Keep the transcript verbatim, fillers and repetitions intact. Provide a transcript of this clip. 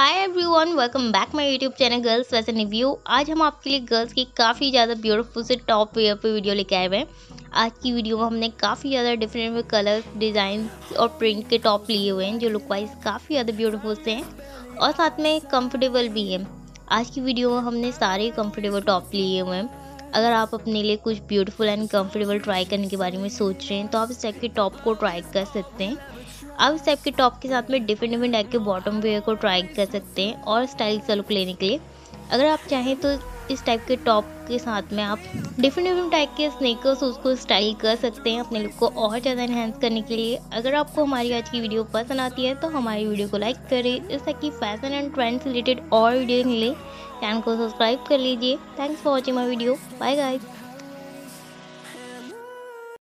Hi everyone, welcome back my YouTube channel girls fashion review. आज हम आपके लिए गर्ल्स की काफ़ी ज़्यादा ब्यूटीफुल से टॉप वेयर पे वीडियो लेके आए हुए हैं। आज की वीडियो में हमने काफ़ी ज़्यादा डिफरेंट कलर डिज़ाइन और प्रिंट के टॉप लिए हुए हैं जो लुक वाइज काफ़ी ज़्यादा ब्यूटीफुल से हैं और साथ में कंफर्टेबल भी हैं। आज की वीडियो में हमने सारे कंफर्टेबल टॉप लिए हुए हैं। अगर आप अपने लिए कुछ ब्यूटीफुल एंड कंफर्टेबल ट्राई करने के बारे में सोच रहे हैं तो आप इस टाइप के टॉप को ट्राई कर सकते हैं। आप इस टाइप के टॉप के साथ में डिफरेंट डिफरेंट टाइप के बॉटम वेयर को ट्राई कर सकते हैं और स्टाइल का लुक लेने के लिए। अगर आप चाहें तो इस टाइप के टॉप के साथ में आप डिफरेंट डिफरेंट टाइप के स्नेकर्स उसको स्टाइल कर सकते हैं अपने लुक को और ज़्यादा इन्हेंस करने के लिए। अगर आपको हमारी आज की वीडियो पसंद आती है तो हमारी वीडियो को लाइक करें। इस तरह की फैशन एंड ट्रेंड से रिलेटेड और वीडियो के लिए चैनल को सब्सक्राइब कर लीजिए। Thanks for watching my video. Bye guys.